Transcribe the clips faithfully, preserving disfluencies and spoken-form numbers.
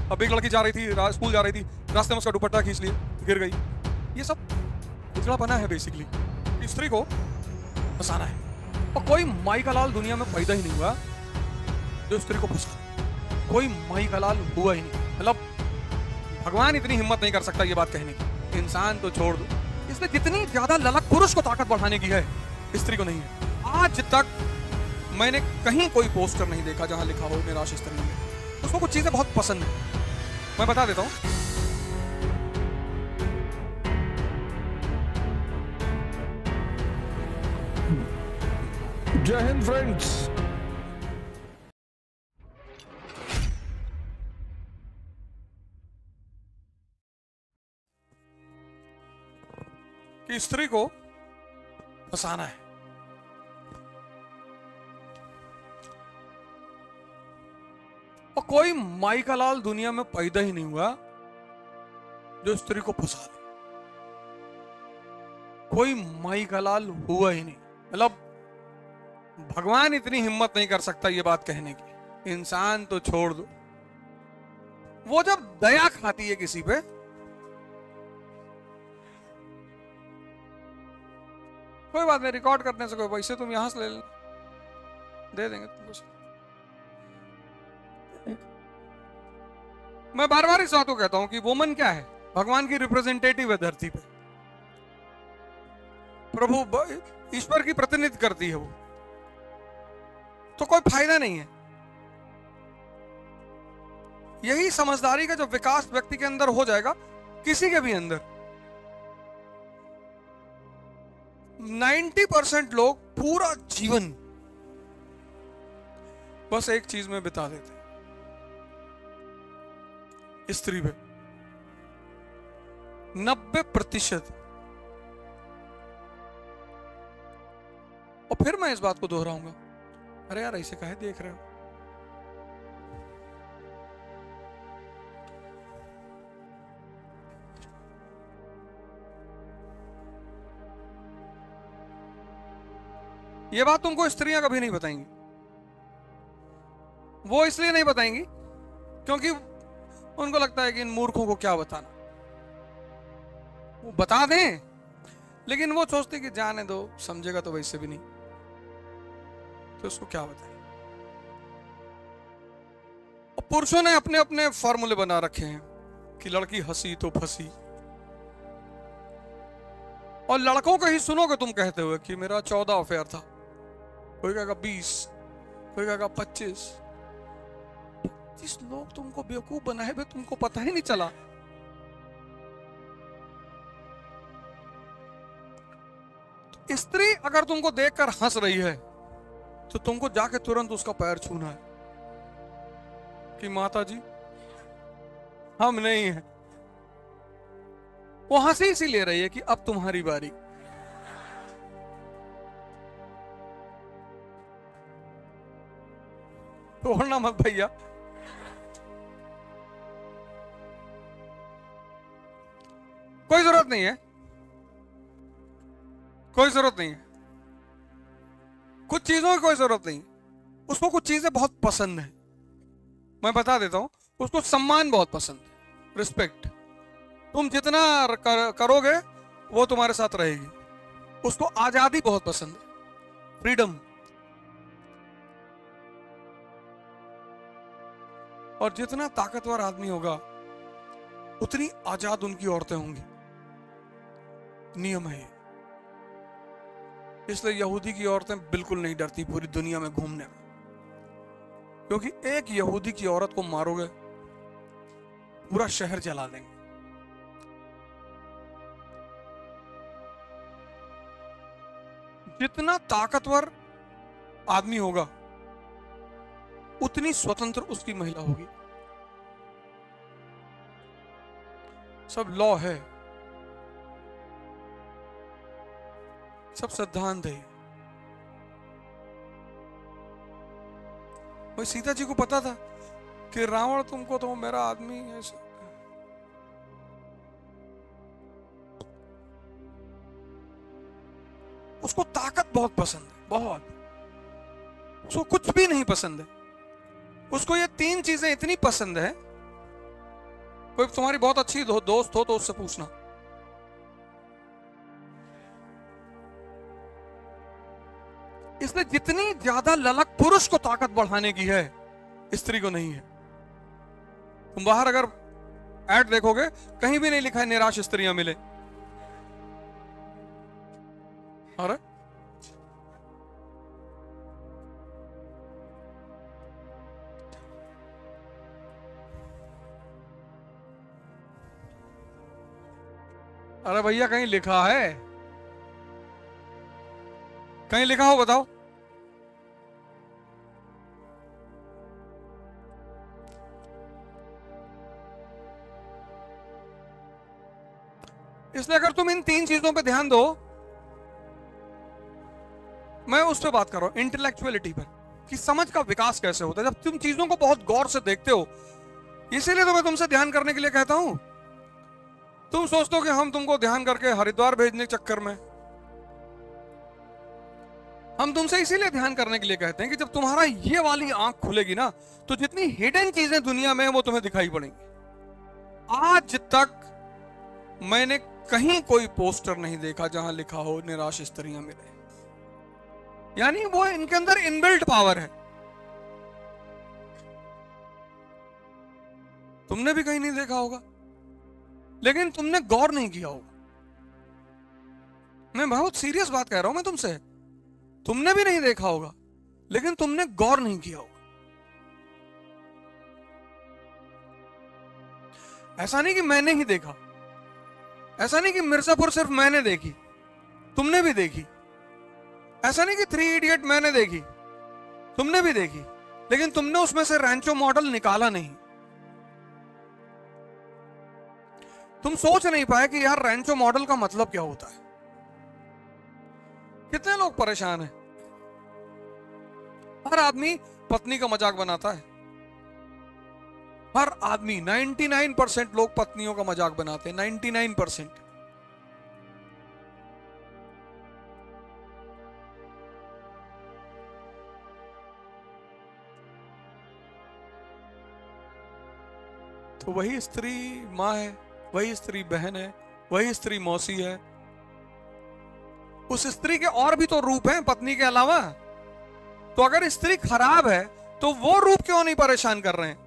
अब एक लड़की जा रही थी, स्कूल जा रही थी, रास्ते में उसका दुपट्टा खींच लिया, गिर गई। ये सब उजड़ापना है बेसिकली, स्त्री को फंसाना है। और कोई माई का लाल दुनिया में पैदा ही नहीं हुआ जो स्त्री को फंसा। कोई माई का लाल हुआ ही नहीं। मतलब भगवान इतनी हिम्मत नहीं कर सकता ये बात कहने की, इंसान तो छोड़ दो, इसने जितनी ज्यादा ललक पुरुष को ताकत बढ़ाने की है, स्त्री को नहीं है। आज तक मैंने कहीं कोई पोस्टर नहीं देखा जहां लिखा हो निराश स्त्री है। उसको कुछ चीजें बहुत पसंद है, मैं बता देता हूं। जय हिंद फ्रेंड्स। कि स्त्री को फंसाना है। और कोई माई का लाल दुनिया में पैदा ही नहीं हुआ जो स्त्री को फंसा दे। कोई माई का लाल हुआ ही नहीं। मतलब भगवान इतनी हिम्मत नहीं कर सकता ये बात कहने की, इंसान तो छोड़ दो। वो जब दया खाती है किसी पे, कोई बात नहीं, रिकॉर्ड करने से कोई पैसे तुम यहां से ले लेना, दे देंगे तुमको। मैं बार बार इस बात को कहता हूं कि वुमन क्या है, भगवान की रिप्रेजेंटेटिव है धरती पे। प्रभु ईश्वर की प्रतिनिधि करती है वो, तो कोई फायदा नहीं है। यही समझदारी का जो विकास व्यक्ति के अंदर हो जाएगा, किसी के भी अंदर नब्बे परसेंट लोग पूरा जीवन बस एक चीज में बिता देते, स्त्री पे। नब्बे प्रतिशत। और फिर मैं इस बात को दोहराऊंगा, अरे यार ऐसे काहे देख रहे हो? ये बात तुमको स्त्रियां कभी नहीं बताएंगी। वो इसलिए नहीं बताएंगी क्योंकि उनको लगता है कि इन मूर्खों को क्या बताना। वो बता दें, लेकिन वो सोचते कि जाने दो, समझेगा तो वैसे भी नहीं, तो उसको क्या बताएं। और पुरुषों ने अपने अपने फॉर्मूले बना रखे हैं कि लड़की हंसी तो फंसी। और लड़कों को ही सुनोगे तुम कहते हुए कि मेरा चौदह अफेयर था, कोई कहेगा बीस, कोई कहेगा पच्चीस। पच्चीस लोग तुमको बेवकूफ बनाए हुए, तुमको पता ही नहीं चला। तो स्त्री अगर तुमको देखकर हंस रही है तो तुमको जाके तुरंत उसका पैर छूना है कि माता जी हम नहीं है। वो हंसी इसी ले रही है कि अब तुम्हारी बारी। तोड़ना मत भैया। कोई जरूरत नहीं है, कोई जरूरत नहीं है, कुछ चीजों की कोई जरूरत नहीं। उसको कुछ चीजें बहुत पसंद है, मैं बता देता हूं। उसको सम्मान बहुत पसंद है, रिस्पेक्ट। तुम जितना कर, करोगे वो तुम्हारे साथ रहेगी। उसको आजादी बहुत पसंद है, फ्रीडम। और जितना ताकतवर आदमी होगा उतनी आजाद उनकी औरतें होंगी, नियम है ये। इसलिए यहूदी की औरतें बिल्कुल नहीं डरती पूरी दुनिया में घूमने में, क्योंकि एक यहूदी की औरत को मारोगे पूरा शहर जला देंगे। जितना ताकतवर आदमी होगा उतनी स्वतंत्र उसकी महिला होगी। सब लॉ है, सब सिद्धांत है। वही सीता जी को पता था कि रावण तुमको तो मेरा आदमी ऐसा। उसको ताकत बहुत पसंद है, बहुत। उसको कुछ भी नहीं पसंद है। उसको ये तीन चीजें इतनी पसंद है कोई तुम्हारी बहुत अच्छी दो, दोस्त हो तो उससे पूछना। इसने जितनी ज्यादा ललक पुरुष को ताकत बढ़ाने की है, स्त्री को नहीं है। तुम बाहर अगर ऐड देखोगे, कहीं भी नहीं लिखा है निराश स्त्रियां मिले। अरे अरे भैया कहीं लिखा है? कहीं लिखा हो बताओ। इसलिए अगर तुम इन तीन चीजों पे ध्यान दो, मैं उस पर बात कर रहा हूं, इंटेलेक्चुअलिटी पर, कि समझ का विकास कैसे होता है जब तुम चीजों को बहुत गौर से देखते हो। इसीलिए तो मैं तुमसे ध्यान करने के लिए कहता हूं। तुम सोचते हो कि हम तुमको ध्यान करके हरिद्वार भेजने के चक्कर में, हम तुमसे इसीलिए ध्यान करने के लिए कहते हैं कि जब तुम्हारा ये वाली आंख खुलेगी ना, तो जितनी हिडन चीजें दुनिया में है वो तुम्हें दिखाई पड़ेंगी। आज तक मैंने कहीं कोई पोस्टर नहीं देखा जहां लिखा हो निराश स्त्रियां मिले। यानी वो इनके अंदर इनबिल्ट पावर है। तुमने भी कहीं नहीं देखा होगा, लेकिन तुमने गौर नहीं किया होगा। मैं बहुत सीरियस बात कह रहा हूं मैं तुमसे। तुमने भी नहीं देखा होगा, लेकिन तुमने गौर नहीं किया होगा। ऐसा नहीं कि मैंने ही देखा, ऐसा नहीं कि मिर्जापुर सिर्फ मैंने देखी, तुमने भी देखी। ऐसा नहीं कि थ्री इडियट मैंने देखी, तुमने भी देखी, लेकिन तुमने उसमें से रैंचो मॉडल निकाला नहीं। तुम सोच नहीं पाए कि यार रैंचो मॉडल का मतलब क्या होता है। कितने लोग परेशान हैं। हर आदमी पत्नी का मजाक बनाता है। हर आदमी, निन्यानवे परसेंट लोग पत्नियों का मजाक बनाते हैं। निन्यानवे परसेंट। तो वही स्त्री मां है, वही स्त्री बहन है, वही स्त्री मौसी है। उस स्त्री के और भी तो रूप हैं पत्नी के अलावा। तो अगर स्त्री खराब है तो वो रूप क्यों नहीं परेशान कर रहे हैं?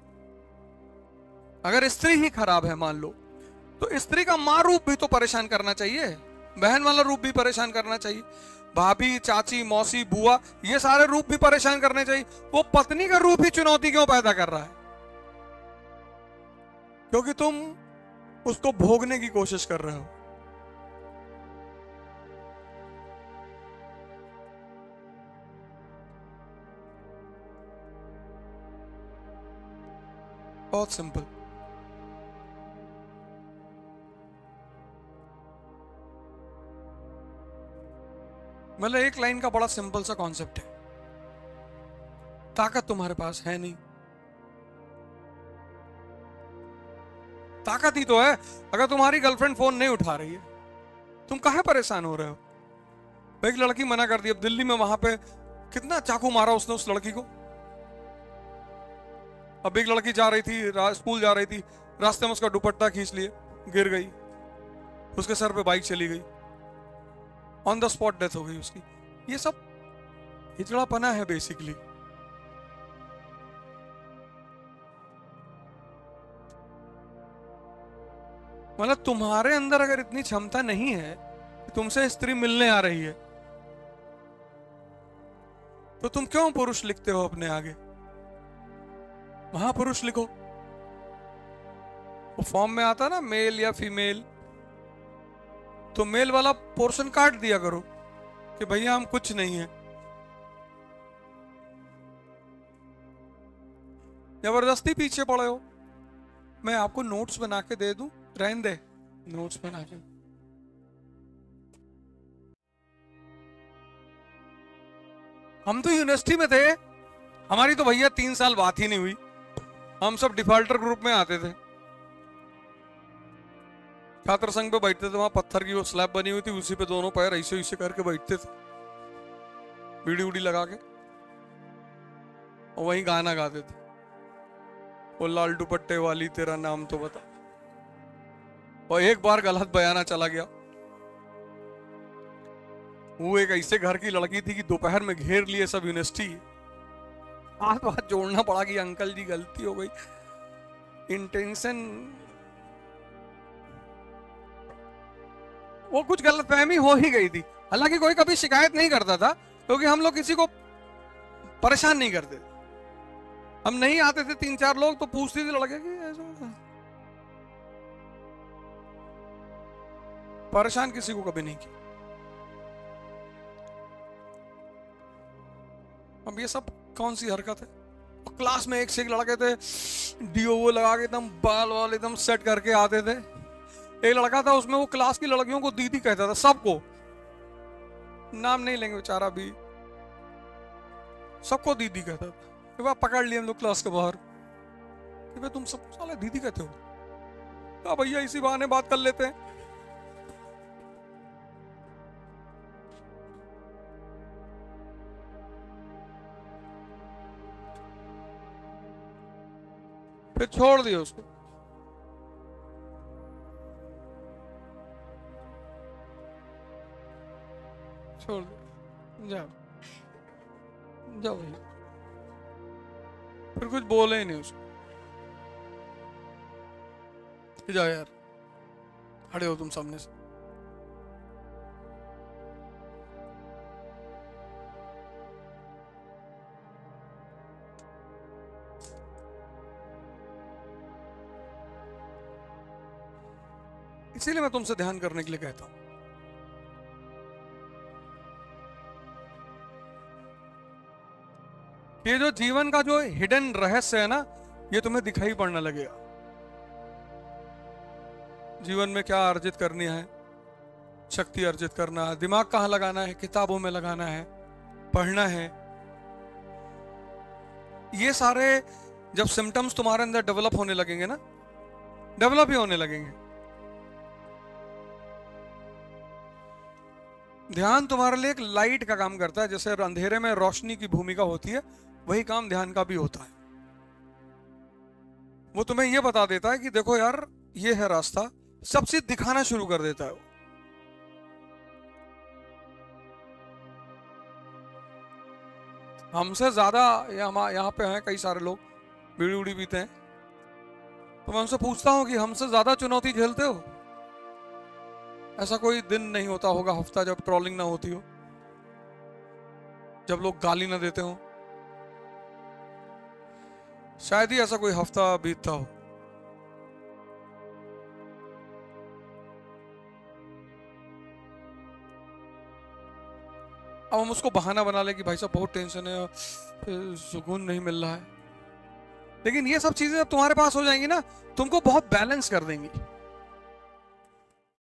अगर स्त्री ही खराब है मान लो, तो स्त्री का मां रूप भी तो परेशान करना चाहिए, बहन वाला रूप भी परेशान करना चाहिए, भाभी, चाची, मौसी, बुआ, ये सारे रूप भी परेशान करने चाहिए। वो पत्नी का रूप ही चुनौती क्यों पैदा कर रहा है? क्योंकि तुम उसको भोगने की कोशिश कर रहे हो। बहुत सिंपल। मतलब एक लाइन का बड़ा सिंपल सा कॉन्सेप्ट है। ताकत तुम्हारे पास है नहीं। ताकत ही तो है। अगर तुम्हारी गर्लफ्रेंड फोन नहीं उठा रही है, तुम काहे परेशान हो रहे हो? एक लड़की मना कर दी। अब दिल्ली में वहां पे कितना चाकू मारा उसने उस लड़की को। अब एक लड़की जा रही थी, स्कूल जा रही थी, रास्ते में उसका दुपट्टा खींच लिए, गिर गई, उसके सर पे बाइक चली गई, ऑन द स्पॉट डेथ हो गई उसकी। ये सब हिजड़ापना है बेसिकली। मतलब तुम्हारे अंदर अगर इतनी क्षमता नहीं है कि तुमसे स्त्री मिलने आ रही है, तो तुम क्यों पुरुष लिखते हो अपने आगे? महापुरुष लिखो। वो फॉर्म में आता ना मेल या फीमेल, तो मेल वाला पोर्शन काट दिया करो कि भैया हम कुछ नहीं है। जबरदस्ती पीछे पड़े हो। मैं आपको नोट्स बना के दे दूं, रहने दे, नोट्स बना के। हम तो यूनिवर्सिटी में थे, हमारी तो भैया तीन साल बात ही नहीं हुई। हम सब डिफॉल्टर ग्रुप में आते थे, छात्र संघ पे बैठते थे। वहां पत्थर की वो स्लैब बनी हुई थी, उसी पे दोनों पैर ऐसे ऐसे करके बैठते थे, बीड़ी उड़ी लगा के, और वहीं गाना गाते थे। वो लाल दुपट्टे वाली तेरा नाम तो बता। और एक बार गलत बयाना चला गया। वो एक ऐसे घर की लड़की थी कि दोपहर में घेर लिए सब यूनिवर्सिटी। हाथ हाथ जोड़ना पड़ा कि अंकल जी गलती हो गई, इंटेंशन, वो कुछ गलतफहमी हो ही गई थी। हालांकि कोई कभी शिकायत नहीं करता था क्योंकि हम लोग किसी को परेशान नहीं करते। हम नहीं आते थे तीन चार लोग तो पूछते थे लड़के कि ऐसा, परेशान किसी को कभी नहीं किया। अब ये सब कौन सी हरकत है। क्लास में एक से एक लड़के थे डीओ लगा के एकदम बाल वाल एकदम सेट करके आते थे। एक लड़का था उसमें वो क्लास की लड़कियों को दीदी कहता था, सबको, नाम नहीं लेंगे बेचारा भी, सबको दीदी कहता था। कि भाई पकड़ लिए हम लोग क्लास के बाहर कि भाई तुम सबको साले दीदी कहते हो। तो भैया इसी बहाने बात कर लेते हैं। फिर छोड़ दिया उसको। छोड़ दो, जाओ जाओ भैया। फिर कुछ बोले ही नहीं उसको। जाओ यार, खड़े हो तुम सामने से। इसीलिए मैं तुमसे ध्यान करने के लिए कहता हूं। ये जो जीवन का जो हिडन रहस्य है ना, ये तुम्हें दिखाई पड़ने लगेगा। जीवन में क्या अर्जित करनी है, शक्ति अर्जित करना है, दिमाग कहाँ लगाना है, किताबों में लगाना है, पढ़ना है। ये सारे जब सिम्टम्स तुम्हारे अंदर डेवलप होने लगेंगे ना, डेवलप ही होने लगेंगे। ध्यान तुम्हारे लिए एक लाइट का काम करता है। जैसे अंधेरे में रोशनी की भूमिका होती है, वही काम ध्यान का भी होता है। वो तुम्हें यह बता देता है कि देखो यार ये है रास्ता, सब चीज दिखाना शुरू कर देता है वो। हमसे ज्यादा यहाँ यहाँ पे हैं कई सारे लोग बीड़ी उड़ी पीते हैं, तो मैं उनसे पूछता हूं कि हमसे ज्यादा चुनौती झेलते हो? ऐसा कोई दिन नहीं होता होगा हफ्ता जब ट्रोलिंग ना होती हो, जब लोग गाली ना देते हो। शायद ही ऐसा कोई हफ्ता बीतता हो। अब हम उसको बहाना बना ले कि भाई साहब बहुत टेंशन है, सुकून नहीं मिल रहा है। लेकिन ये सब चीजें जब तुम्हारे पास हो जाएंगी ना, तुमको बहुत बैलेंस कर देंगी।